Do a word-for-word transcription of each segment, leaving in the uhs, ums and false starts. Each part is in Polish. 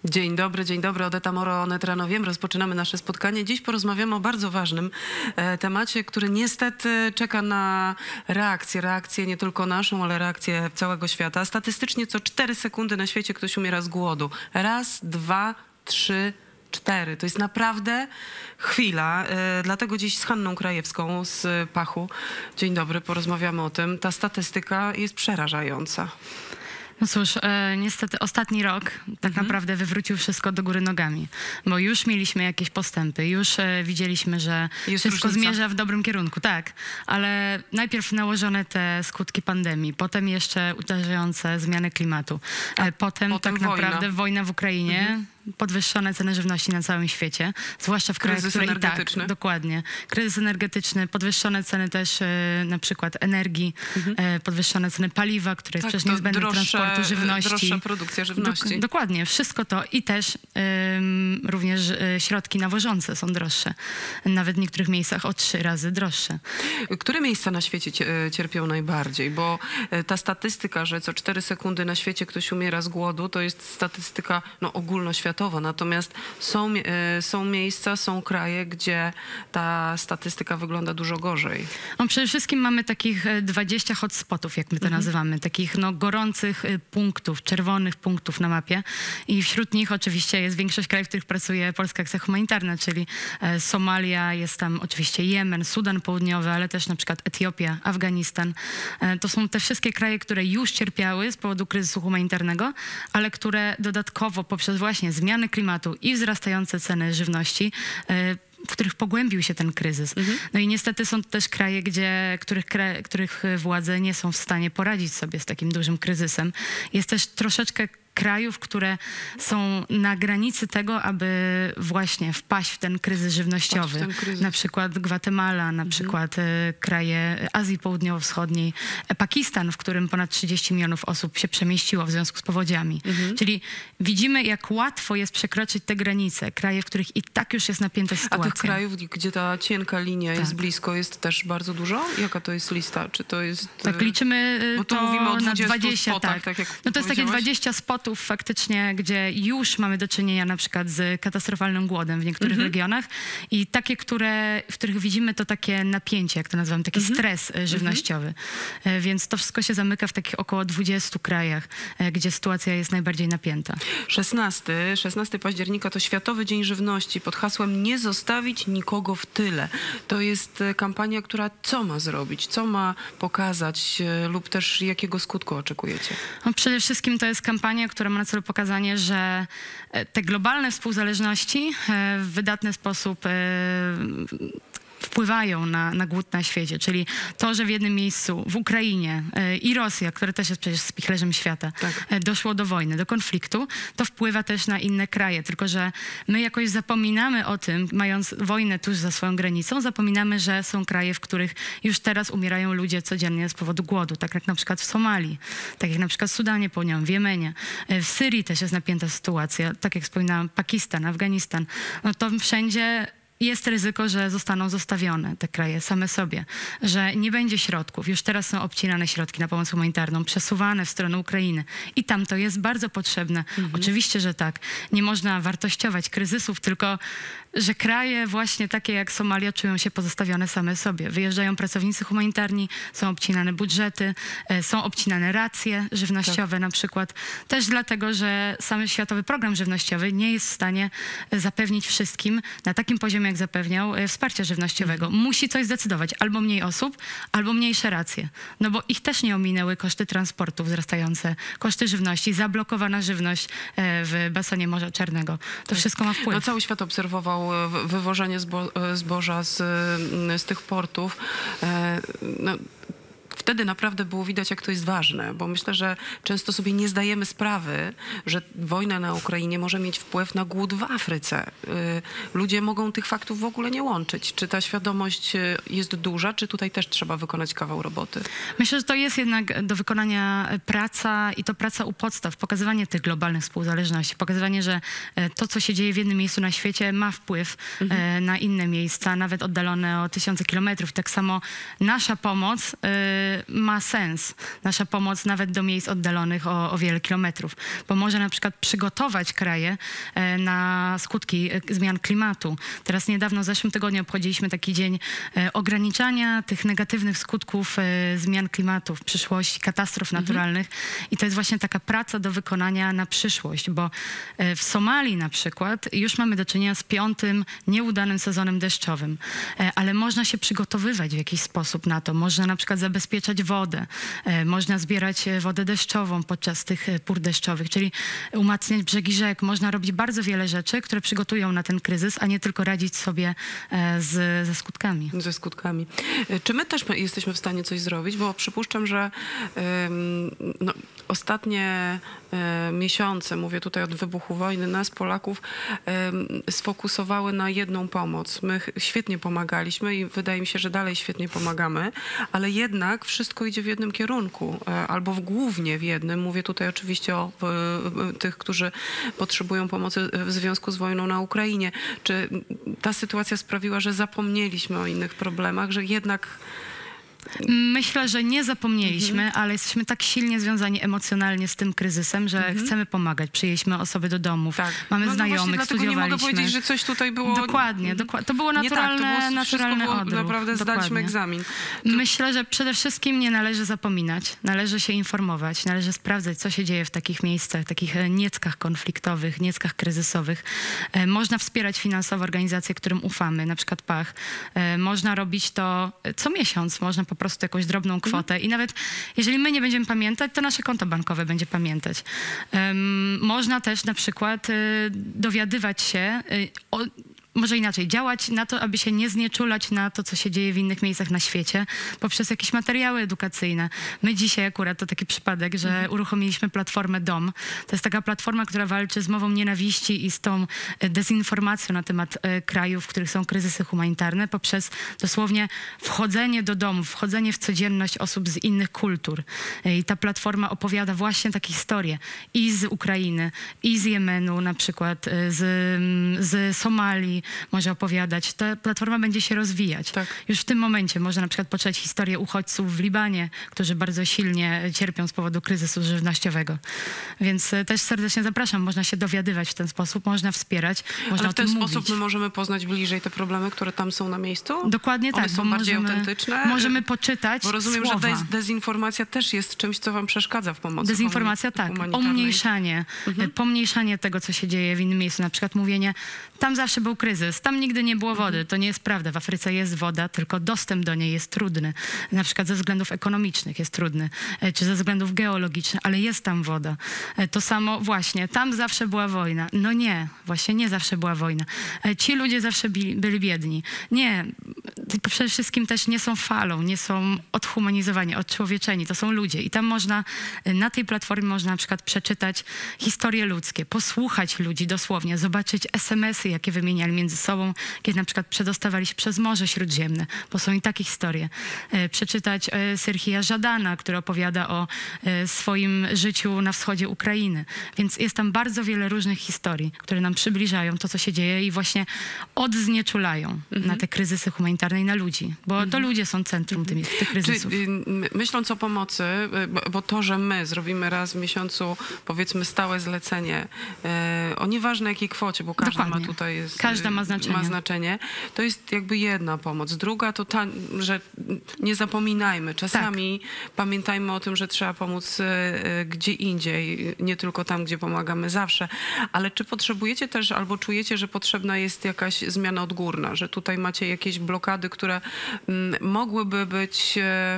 Dzień dobry, dzień dobry. Odeta Moro, Onet Rano Wiem. Rozpoczynamy nasze spotkanie. Dziś porozmawiamy o bardzo ważnym e, temacie, który niestety czeka na reakcję. Reakcję nie tylko naszą, ale reakcję całego świata. Statystycznie co cztery sekundy na świecie ktoś umiera z głodu. Raz, dwa, trzy, cztery. To jest naprawdę chwila. E, dlatego dziś z Hanną Krajewską z Pachu. Dzień dobry, porozmawiamy o tym. Ta statystyka jest przerażająca. No cóż, e, niestety ostatni rok tak mhm. naprawdę wywrócił wszystko do góry nogami, bo już mieliśmy jakieś postępy, już e, widzieliśmy, że Jest wszystko różnica. zmierza w dobrym kierunku, tak, ale najpierw nałożone te skutki pandemii, potem jeszcze uderzające zmiany klimatu, e, potem, potem tak wojna. naprawdę wojna w Ukrainie, mhm. podwyższone ceny żywności na całym świecie, zwłaszcza w krajach, Kryzys które energetyczny. i tak, dokładnie, kryzys energetyczny, podwyższone ceny też e, na przykład energii, mhm. e, podwyższone ceny paliwa, które jest Tak, przecież to niezbędne do droższe, transportu żywności. droższa produkcja żywności. Dok dokładnie, wszystko to i też ym, również y, środki nawożące są droższe. Nawet w niektórych miejscach o trzy razy droższe. Które miejsca na świecie cierpią najbardziej? Bo ta statystyka, że co cztery sekundy na świecie ktoś umiera z głodu, to jest statystyka no, ogólnoświatowa. Natomiast są, y, są miejsca, są kraje, gdzie ta statystyka wygląda dużo gorzej. No, przede wszystkim mamy takich dwadzieścia hotspotów, jak my to mhm. nazywamy, takich no, gorących punktów, czerwonych punktów na mapie i wśród nich oczywiście jest większość krajów, w których pracuje Polska Akcja Humanitarna, czyli e, Somalia, jest tam oczywiście Jemen, Sudan Południowy, ale też na przykład Etiopia, Afganistan. E, to są te wszystkie kraje, które już cierpiały z powodu kryzysu humanitarnego, ale które dodatkowo poprzez właśnie zmiany klimatu i wzrastające ceny żywności e, w których pogłębił się ten kryzys. Mhm. No i niestety są to też kraje, gdzie, których, kra, których władze nie są w stanie poradzić sobie z takim dużym kryzysem. Jest też troszeczkę krajów, które są na granicy tego, aby właśnie wpaść w ten kryzys żywnościowy. Ten kryzys. Na przykład Gwatemala, na mhm. przykład e, kraje Azji Południowo-Wschodniej, e, Pakistan, w którym ponad trzydzieści milionów osób się przemieściło w związku z powodziami. Mhm. Czyli widzimy, jak łatwo jest przekroczyć te granice. Kraje, w których i tak już jest napięta sytuacja. A tych krajów, gdzie ta cienka linia tak. jest blisko, jest też bardzo dużo? Jaka to jest lista? Czy to jest... Tak, liczymy Bo tu to mówimy o na dwadzieścia, spotach, tak. tak jak No to jest takie dwadzieścia spotów faktycznie, gdzie już mamy do czynienia na przykład z katastrofalnym głodem w niektórych mhm. regionach i takie, które, w których widzimy to takie napięcie, jak to nazywam, taki mhm. stres żywnościowy. Mhm. Więc to wszystko się zamyka w takich około dwudziestu krajach, gdzie sytuacja jest najbardziej napięta. szesnastego października to Światowy Dzień Żywności pod hasłem "Nie zostawić nikogo w tyle". To jest kampania, która co ma zrobić, co ma pokazać lub też jakiego skutku oczekujecie? No, przede wszystkim to jest kampania, która ma na celu pokazanie, że te globalne współzależności w wydatny sposób wpływają na, na głód na świecie. Czyli to, że w jednym miejscu, w Ukrainie e, i Rosja, która też jest przecież spichlerzem świata, tak. e, doszło do wojny, do konfliktu, to wpływa też na inne kraje. Tylko że my jakoś zapominamy o tym, mając wojnę tuż za swoją granicą, zapominamy, że są kraje, w których już teraz umierają ludzie codziennie z powodu głodu. Tak jak na przykład w Somalii, tak jak na przykład w Sudanie Południowym, w Jemenie. E, w Syrii też jest napięta sytuacja. Tak jak wspominałam, Pakistan, Afganistan. No to wszędzie jest ryzyko, że zostaną zostawione te kraje same sobie, że nie będzie środków. Już teraz są obcinane środki na pomoc humanitarną, przesuwane w stronę Ukrainy i tam to jest bardzo potrzebne. Mhm. Oczywiście, że tak. Nie można wartościować kryzysów, tylko że kraje właśnie takie jak Somalia czują się pozostawione same sobie. Wyjeżdżają pracownicy humanitarni, są obcinane budżety, są obcinane racje żywnościowe tak. na przykład. Też dlatego, że sam Światowy Program Żywnościowy nie jest w stanie zapewnić wszystkim na takim poziomie, jak zapewniał, wsparcia żywnościowego. Mhm. Musi coś zdecydować. Albo mniej osób, albo mniejsze racje. No bo ich też nie ominęły koszty transportu wzrastające, koszty żywności, zablokowana żywność w basenie Morza Czarnego. To tak. wszystko ma wpływ. No, cały świat obserwował wywożenie zbo zboża z, z tych portów. No, wtedy naprawdę było widać, jak to jest ważne, bo myślę, że często sobie nie zdajemy sprawy, że wojna na Ukrainie może mieć wpływ na głód w Afryce. Ludzie mogą tych faktów w ogóle nie łączyć. Czy ta świadomość jest duża, czy tutaj też trzeba wykonać kawał roboty? Myślę, że to jest jednak do wykonania praca i to praca u podstaw, pokazywanie tych globalnych współzależności, pokazywanie, że to, co się dzieje w jednym miejscu na świecie, ma wpływ mhm. na inne miejsca, nawet oddalone o tysiące kilometrów. Tak samo nasza pomoc ma sens. Nasza pomoc nawet do miejsc oddalonych o, o wiele kilometrów, bo może na przykład przygotować kraje na skutki zmian klimatu. Teraz niedawno, w zeszłym tygodniu obchodziliśmy taki dzień ograniczania tych negatywnych skutków zmian klimatu w przyszłości, katastrof naturalnych. Mhm. I to jest właśnie taka praca do wykonania na przyszłość, bo w Somalii na przykład już mamy do czynienia z piątym nieudanym sezonem deszczowym, ale można się przygotowywać w jakiś sposób na to. Można na przykład zabezpieczać wodę, można zbierać wodę deszczową podczas tych pór deszczowych, czyli umacniać brzegi rzek. Można robić bardzo wiele rzeczy, które przygotują na ten kryzys, a nie tylko radzić sobie z, ze skutkami. Ze skutkami. Czy my też jesteśmy w stanie coś zrobić? Bo przypuszczam, że no, ostatnie miesiące, mówię tutaj od wybuchu wojny, nas Polaków sfokusowały na jedną pomoc. My świetnie pomagaliśmy i wydaje mi się, że dalej świetnie pomagamy, ale jednak wszystko idzie w jednym kierunku, albo w głównie w jednym. Mówię tutaj oczywiście o tych, którzy potrzebują pomocy w związku z wojną na Ukrainie. Czy ta sytuacja sprawiła, że zapomnieliśmy o innych problemach, że jednak... Myślę, że nie zapomnieliśmy, mhm. ale jesteśmy tak silnie związani emocjonalnie z tym kryzysem, że mhm. chcemy pomagać. Przyjęliśmy osoby do domów, tak. mamy no, znajomych, no właśnie, studiowaliśmy. Nie mogę powiedzieć, że coś tutaj było... Dokładnie, dokładnie. To było naturalne, nie tak, to było, naturalny było, odruch. Naprawdę dokładnie. zdaliśmy egzamin. Myślę, że przede wszystkim nie należy zapominać, należy się informować, należy sprawdzać, co się dzieje w takich miejscach, takich nieckach konfliktowych, nieckach kryzysowych. Można wspierać finansowo organizacje, którym ufamy, na przykład P A H. Można robić to co miesiąc, można po prostu jakąś drobną kwotę i nawet jeżeli my nie będziemy pamiętać, to nasze konto bankowe będzie pamiętać. Um, można też na przykład y, dowiadywać się y, o może inaczej, działać na to, aby się nie znieczulać na to, co się dzieje w innych miejscach na świecie, poprzez jakieś materiały edukacyjne. My dzisiaj akurat, to taki przypadek, że mhm. uruchomiliśmy platformę Dom. To jest taka platforma, która walczy z mową nienawiści i z tą dezinformacją na temat e, krajów, w których są kryzysy humanitarne, poprzez dosłownie wchodzenie do domów, wchodzenie w codzienność osób z innych kultur. E, I ta platforma opowiada właśnie takie historie i z Ukrainy, i z Jemenu na przykład, e, z, z Somalii, może opowiadać. Ta platforma będzie się rozwijać. Tak. Już w tym momencie można na przykład poczytać historię uchodźców w Libanie, którzy bardzo silnie cierpią z powodu kryzysu żywnościowego. Więc też serdecznie zapraszam. Można się dowiadywać w ten sposób, można wspierać, można Ale w ten o tym sposób mówić. my możemy poznać bliżej te problemy, które tam są na miejscu? Dokładnie One tak. są bardziej możemy, autentyczne? Możemy poczytać Bo rozumiem, słowa. że dez dezinformacja też jest czymś, co wam przeszkadza w pomocy Dezinformacja, tak. Omniejszanie. Mhm. Pomniejszanie tego, co się dzieje w innym miejscu. Na przykład mówienie, tam zawsze był kryzys, tam nigdy nie było wody. To nie jest prawda. W Afryce jest woda, tylko dostęp do niej jest trudny. Na przykład ze względów ekonomicznych jest trudny, czy ze względów geologicznych, ale jest tam woda. To samo właśnie, tam zawsze była wojna. No nie, właśnie nie zawsze była wojna. Ci ludzie zawsze byli biedni. Nie, przede wszystkim też nie są falą, nie są odhumanizowani, odczłowieczeni. To są ludzie. I tam można, na tej platformie można na przykład przeczytać historie ludzkie, posłuchać ludzi dosłownie, zobaczyć es em esy, jakie wymieniali między sobą, kiedy na przykład przedostawali się przez Morze Śródziemne, bo są i takie historie. E, przeczytać e, Serhija Żadana, który opowiada o e, swoim życiu na wschodzie Ukrainy. Więc jest tam bardzo wiele różnych historii, które nam przybliżają to, co się dzieje i właśnie odznieczulają mhm. na te kryzysy humanitarne i na ludzi, bo mhm. to ludzie są centrum mhm. tych, tych kryzysów. Czyli, myśląc o pomocy, bo to, że my zrobimy raz w miesiącu, powiedzmy, stałe zlecenie, e, o nieważne jakiej kwocie, bo każda Dokładnie. ma tutaj jest, każda ma znaczenie. ma znaczenie, to jest jakby jedna pomoc. Druga to ta, że nie zapominajmy. Czasami tak. pamiętajmy o tym, że trzeba pomóc e, gdzie indziej, nie tylko tam, gdzie pomagamy zawsze. Ale czy potrzebujecie też, albo czujecie, że potrzebna jest jakaś zmiana odgórna, że tutaj macie jakieś blokady, które m, mogłyby być e,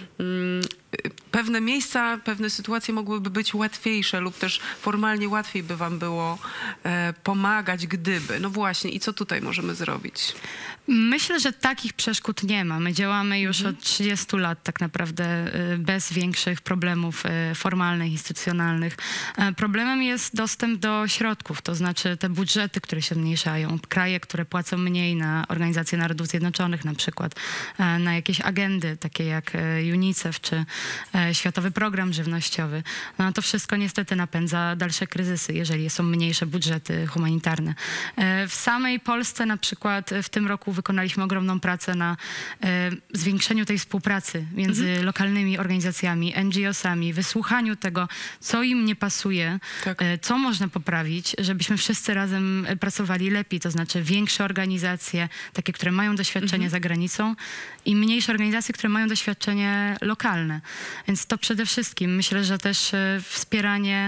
m, pewne miejsca, pewne sytuacje mogłyby być łatwiejsze lub też formalnie łatwiej by wam było e, pomagać, gdyby. No właśnie, i co tutaj możemy zrobić? Myślę, że takich przeszkód nie ma. My działamy już mhm. od trzydziestu lat tak naprawdę bez większych problemów formalnych, instytucjonalnych. Problemem jest dostęp do środków, to znaczy te budżety, które się zmniejszają. Kraje, które płacą mniej na Organizację Narodów Zjednoczonych na przykład, na jakieś agendy takie jak UNICEF czy Światowy Program Żywnościowy. No to wszystko niestety napędza dalsze kryzysy, jeżeli są mniejsze budżety humanitarne. W samej Polsce na przykład w tym roku wykonaliśmy ogromną pracę na e, zwiększeniu tej współpracy między mhm. lokalnymi organizacjami, N G O sami, wysłuchaniu tego, co im nie pasuje, tak. e, co można poprawić, żebyśmy wszyscy razem pracowali lepiej, to znaczy większe organizacje, takie, które mają doświadczenie mhm. za granicą i mniejsze organizacje, które mają doświadczenie lokalne. Więc to przede wszystkim myślę, że też e, wspieranie.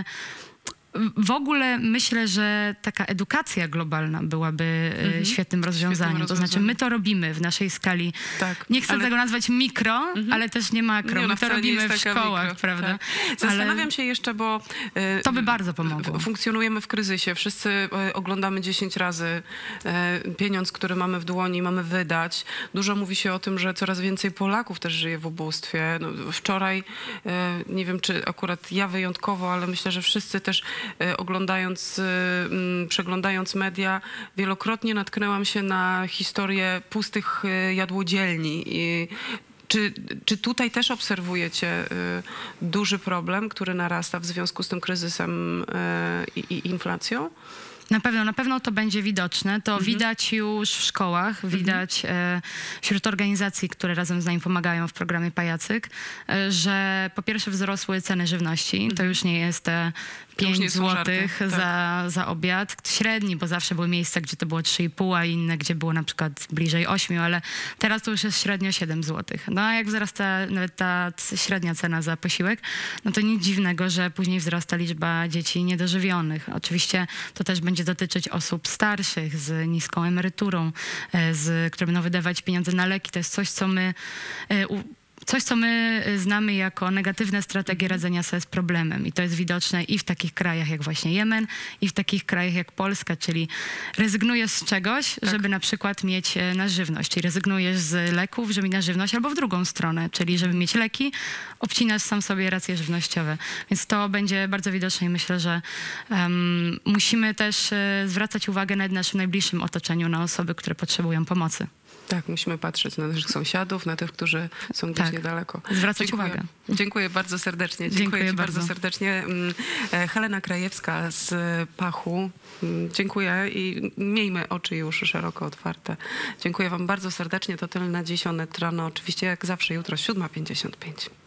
W ogóle myślę, że taka edukacja globalna byłaby mhm. świetnym rozwiązaniem. Świetnym to znaczy my to robimy w naszej skali. Tak, nie chcę ale... tego nazwać mikro, mhm. ale też nie makro. Nie, my to robimy w szkołach, mikro, prawda? Tak. Zastanawiam ale... się jeszcze, bo y, to by bardzo pomogło. Funkcjonujemy w kryzysie. Wszyscy y, oglądamy dziesięć razy y, pieniądz, który mamy w dłoni, mamy wydać. Dużo mówi się o tym, że coraz więcej Polaków też żyje w ubóstwie. No, wczoraj, y, nie wiem, czy akurat ja wyjątkowo, ale myślę, że wszyscy też oglądając, przeglądając media, wielokrotnie natknęłam się na historię pustych jadłodzielni. I czy, czy tutaj też obserwujecie duży problem, który narasta w związku z tym kryzysem i, i inflacją? Na pewno, na pewno to będzie widoczne. To mhm. widać już w szkołach, widać mhm. e, wśród organizacji, które razem z nami pomagają w programie Pajacyk, e, że po pierwsze wzrosły ceny żywności. Mhm. To już nie jest te pięć złotych za, tak. za obiad. Średni, bo zawsze były miejsca, gdzie to było trzy i pół, a inne, gdzie było na przykład bliżej ośmiu, ale teraz to już jest średnio siedem złotych. No a jak wzrasta nawet ta średnia cena za posiłek, no to nic dziwnego, że później wzrasta liczba dzieci niedożywionych. Oczywiście to też będzie dotyczyć osób starszych z niską emeryturą, z, które będą wydawać pieniądze na leki. To jest coś, co my... Coś, co my znamy jako negatywne strategie radzenia sobie z problemem. I to jest widoczne i w takich krajach jak właśnie Jemen, i w takich krajach jak Polska, czyli rezygnujesz z czegoś, tak. żeby na przykład mieć na żywność. Czyli rezygnujesz z leków, żeby mieć na żywność, albo w drugą stronę, czyli żeby mieć leki, obcinasz sam sobie racje żywnościowe. Więc to będzie bardzo widoczne i myślę, że um, musimy też uh, zwracać uwagę na naszym najbliższym otoczeniu, na osoby, które potrzebują pomocy. Tak, musimy patrzeć na naszych sąsiadów, na tych, którzy są gdzieś tak. niedaleko. Zwracać Dziękuję. uwagę. Dziękuję bardzo serdecznie. Dziękuję, Dziękuję ci bardzo. bardzo serdecznie. Helena Krajewska z Pachu. Dziękuję i miejmy oczy i uszy szeroko otwarte. Dziękuję wam bardzo serdecznie. To tyle na dziś. Onet rano. Oczywiście jak zawsze jutro siódma pięćdziesiąt pięć.